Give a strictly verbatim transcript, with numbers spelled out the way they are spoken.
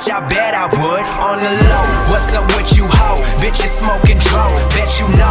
bitch, I bet I would. On the low, what's up with you, ho? Bitch, you smoking dro. Bet you know